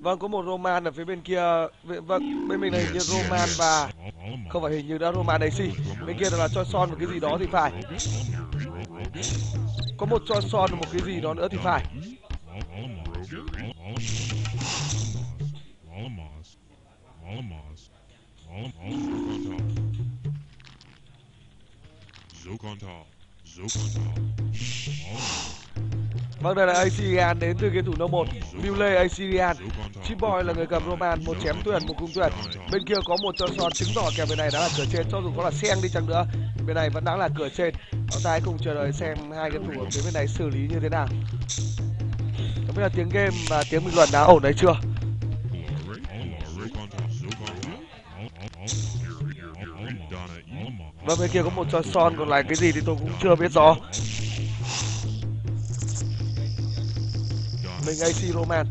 Vâng, có một Roman ở phía bên kia. Vâng, bên mình này hình như Roman và không phải hình như đã Roman AC. Bên kia là Choi Son một cái gì đó thì phải. Có một Choi Son và một cái gì đó nữa thì phải. Vâng, đây là Assyrian đến từ game thủ No 1. Mule Assyrian. Chip Boy là người cầm Roman, một chém tuyển, một cung tuyển. Bên kia có một Choi Son chứng tỏ kèo bên này đã là cửa trên, cho dù có là Seng đi chăng nữa, bên này vẫn đã là cửa trên. Chúng ta hãy cùng chờ đợi xem hai game thủ ở phía bên này xử lý như thế nào. Không biết là tiếng game và tiếng bình luận đã ổn đấy chưa? Vâng, bên kia có một Choi Son, còn lại cái gì thì tôi cũng chưa biết rõ. Mình AC Roman.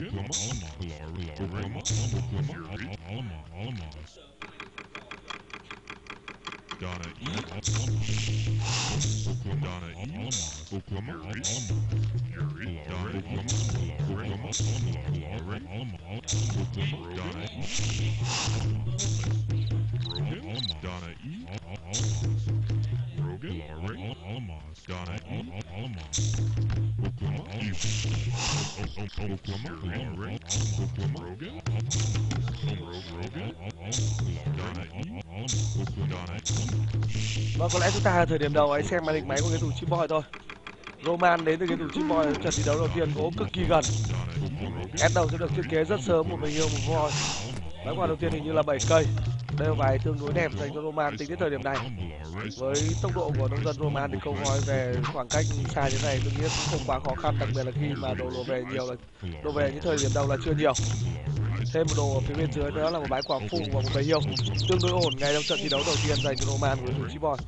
Vâng, có lẽ chúng ta ở thời điểm đầu hãy xem màn hình máy của game thủ Chip Boy thôi. Roman đến từ game thủ Chip Boy ở trận thi đấu đầu tiên có cực kỳ gần. S đầu sẽ được thiết kế rất sớm, một bình yêu một voi. Bắn quả đầu tiên hình như là 7 cây. Đây là vài tương đối đẹp dành cho Roman tính đến thời điểm này. Với tốc độ của nông dân Roman thì câu voi về khoảng cách xa như này tôi nghĩ cũng không quá khó khăn, đặc biệt là khi mà đồ về nhiều, là đồ về những thời điểm đầu là chưa nhiều. Thêm một đồ ở phía bên dưới nữa là một bãi quả phụ và một bầy hiêu tương đối ổn ngay trong trận thi đấu đầu tiên dành cho Roman của thủ Chip Boy.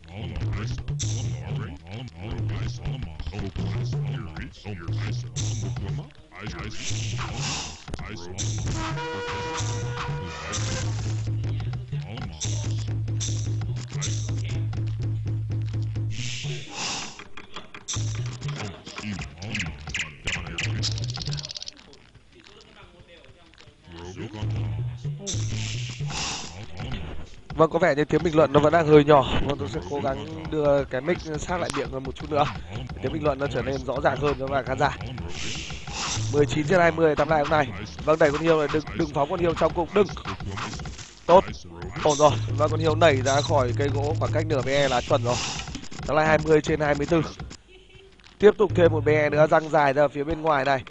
Vâng, có vẻ như tiếng bình luận nó vẫn đang hơi nhỏ. Vâng, tôi sẽ cố gắng đưa cái mic sát lại miệng hơn một chút nữa. Tiếng bình luận nó trở nên rõ ràng hơn cho các bạn khán giả. 19/20 tạm lại hôm nay. Vâng, đẩy con hiêu này, đừng phóng con hiêu trong cục, đừng. Tốt, ổn rồi. Và con hiêu nảy ra khỏi cây gỗ khoảng cách nửa BE là chuẩn rồi. Tạm lại 20/24. Tiếp tục thêm một BE nữa răng dài ra phía bên ngoài này.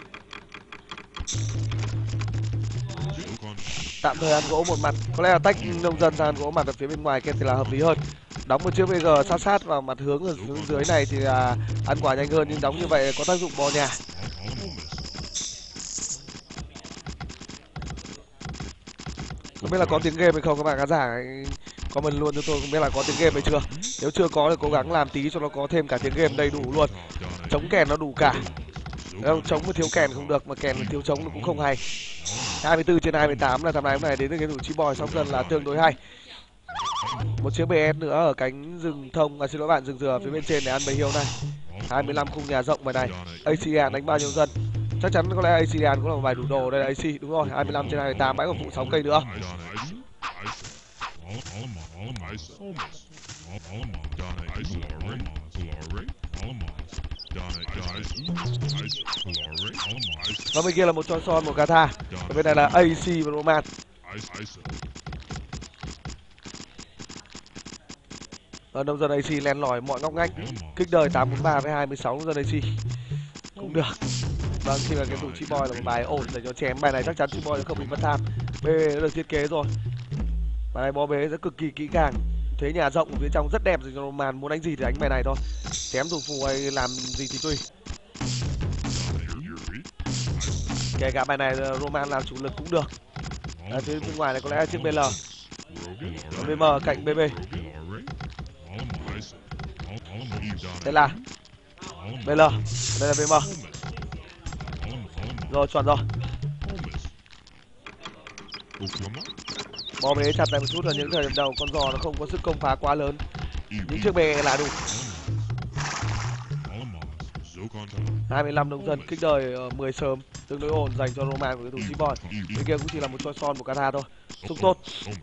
Tạm thời ăn gỗ một mặt, có lẽ là tách nông dân ra ăn gỗ mặt ở phía bên ngoài kia thì là hợp lý hơn. Đóng một chiếc BG sát vào mặt hướng ở hướng dưới này thì là ăn quả nhanh hơn, nhưng đóng như vậy có tác dụng bò nhà. Không biết là có tiếng game hay không các bạn khán giả, comment luôn cho tôi không biết là có tiếng game hay chưa. Nếu chưa có thì cố gắng làm tí cho nó có thêm cả tiếng game đầy đủ luôn. Chống kèn nó đủ cả. Chống mà thiếu kèn không được, mà kèn thiếu chống nó cũng không hay. 24/28 là tầm này hôm nay đến từ game thủ Chip Boy song dân là tương đối hay. Một chiếc BS nữa ở cánh rừng thông, xin lỗi bạn, rừng dừa phía bên trên để ăn bầy hiêu này. 25 khung nhà rộng bài này. Assyrian đánh bao nhiêu dân? Chắc chắn có lẽ Assyrian cũng là một bài đủ đồ. Đây là AC, đúng rồi, 25/28, bãi của phụ 6 cây nữa. Và bên kia là một Choi Son, một Gatha. Và bên này là AC và Roman. Nông dân AC len lỏi mọi ngóc ngách. Kích đời 843/26 nông dân AC. Cũng được. Vâng, khi mà cái thủ Chip Boy là một bài ổn để cho chém. Bài này chắc chắn Chip Boy sẽ không bị mất tham. B đã được thiết kế rồi. Bài này bó bế sẽ cực kỳ kỹ càng. Thế nhà rộng ở phía trong rất đẹp rồi cho Roman, muốn đánh gì thì đánh bài này thôi. Chém dùng phù hay làm gì thì tùy. Kể cả bài này Roman làm chủ lực cũng được. Phía bên ngoài này có lẽ là chiếc BL. BM cạnh BB. Đây là BL, đây là BM. Rồi, chuẩn rồi. Bó bế chặt lại một chút ở những thời điểm đầu, con giò nó không có sức công phá quá lớn. Những chiếc bè là đủ. 25 nông dân kích đời 10 sớm, tương đối ổn dành cho Roman của cái thủ G-Boy. Bên kia cũng chỉ là một choi son, một Kata thôi. Xung tốt.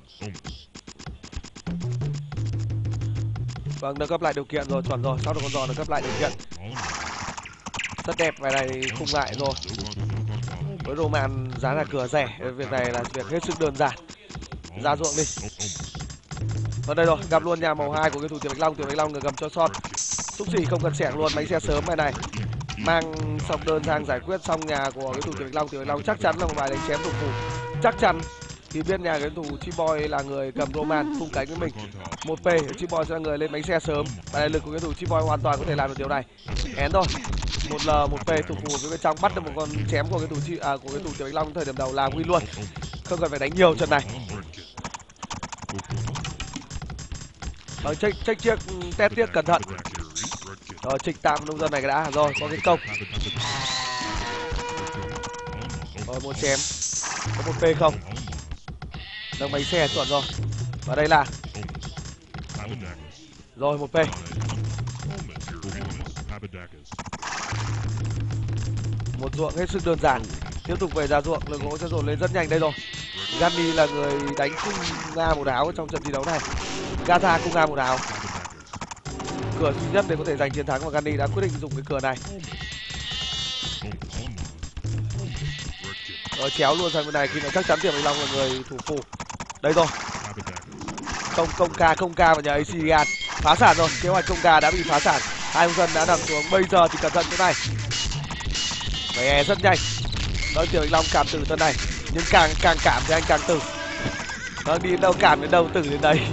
Vâng, nâng cấp lại điều kiện rồi, chuẩn rồi. Sau đó con giò nâng cấp lại điều kiện. Rất đẹp, bài này khung lại rồi. Với Roman giá là cửa rẻ, việc này là việc hết sức đơn giản. Ra ruộng đi. Ở đây rồi, gặp luôn nhà màu 2 của cái thủ Tiểu Bạch Long người cầm cho son. Xúc xỉ không cần xẻng luôn, bánh xe sớm bài này. Mang xong đơn sang giải quyết xong nhà của cái thủ Tiểu Bạch Long chắc chắn là một bài đánh chém thủ phủ. Chắc chắn. Thì biết nhà cái thủ G-Boy là người cầm Roman khung cánh với mình. 1P, G-Boy sẽ là người lên bánh xe sớm. Bài này lực của cái thủ G-Boy hoàn toàn có thể làm được điều này. Én thôi. 1L, 1P thủ phủ phía bên trong bắt được một con chém của cái thủ Tiểu Bạch Long thời điểm đầu là win luôn. Không cần phải đánh nhiều trận này. Check chiếc test tiếc cẩn thận. Rồi trịch tạm nông dân này đã. Rồi có cái công. Rồi một chém. Có một P không? Nâng bánh xe chuẩn rồi. Và đây là rồi một P. Một ruộng hết sức đơn giản. Tiếp tục về ra ruộng, lượng gỗ sẽ dồn lên rất nhanh đây rồi. Gandhi là người đánh cung Nga một áo trong trận thi đấu này. Gata cung Nga một áo. Cửa duy nhất để có thể giành chiến thắng và Gandhi đã quyết định dùng cái cửa này. Rồi chéo luôn sang bên này khi mà chắc chắn Tiểu Bạch Long là người thủ phủ. Đây rồi. Công ca vào nhà AC Gan. Phá sản rồi, kế hoạch công ca đã bị phá sản. Hai ông dân đã nằm xuống, bây giờ thì cẩn thận chỗ này. Về rất nhanh. Đó Tiểu Bạch Long cảm tử tân này. Nhưng càng cảm thì anh càng tử. Nó đi đâu cảm đến đâu tử đến đấy.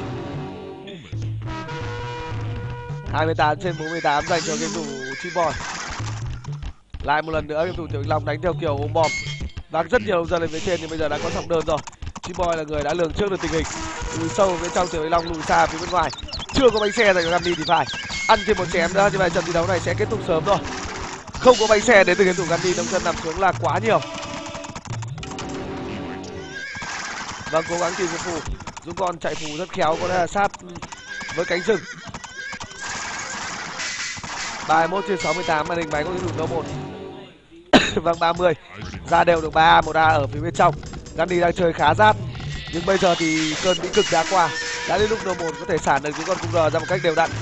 28/48 dành cho game thủ G-Boy. Lại một lần nữa game thủ Tiểu Bạch Long đánh theo kiểu ôm bom. Vắng rất nhiều ông dân lên phía trên nhưng bây giờ đã có sòng đơn rồi. G-Boy là người đã lường trước được tình hình. Lùi sâu bên trong Tiểu Bạch Long, lùi xa phía bên ngoài. Chưa có bánh xe dành cho Gandhi thì phải ăn thêm một chém nữa, như vậy trận thi đấu này sẽ kết thúc sớm rồi. Không có bánh xe đến từ game thủ Gandhi, nông dân nằm xuống là quá nhiều. Vâng, cố gắng tìm một phù. Dũng con chạy phù rất khéo, có lẽ là sát với cánh rừng. 31/68 màn hình máy có cái thủ đấu 1. Vâng, 30. Ra đều được 3A, 1A ở phía bên trong. Gandhi đang chơi khá rát. Nhưng bây giờ thì cơn bĩ cực đã qua. Đã đến lúc đầu 1 có thể xả được những con cung R ra một cách đều đặn.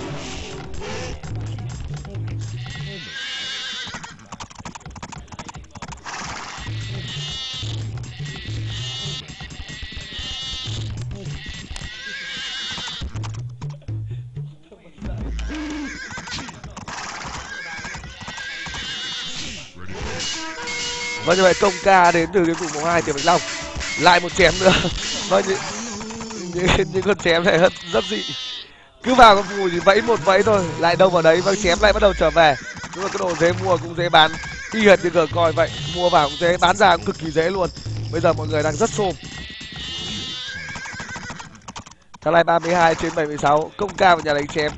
Và như vậy công ca đến từ cái thủ màu 2 Tiểu Bạch Long. Lại một chém nữa. Và những con chém này rất dị. Cứ vào con phù thì vẫy một vẫy thôi, lại đâu vào đấy và chém lại bắt đầu trở về. Nhưng mà cái độ dễ mua cũng dễ bán, y hệt như cờ coi vậy, mua vào cũng dễ, bán ra cũng cực kỳ dễ luôn. Bây giờ mọi người đang rất xôm. Thằng này 32/76, công ca vào nhà đánh chém.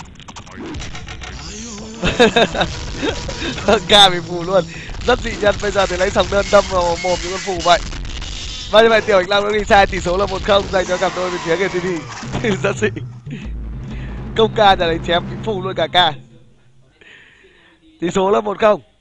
Ca bị phù luôn, rất dị nhân. Bây giờ thì lấy sòng đơn đâm vào mồm những con phù vậy. Và như vậy Tiểu Bạch Long đã đi sai, tỷ số là 1-0 dành cho cặp đôi bên phía KTV. Rất dị. Công ca nhà đánh chém bị phù luôn cả ca. Tỷ số là 1-0.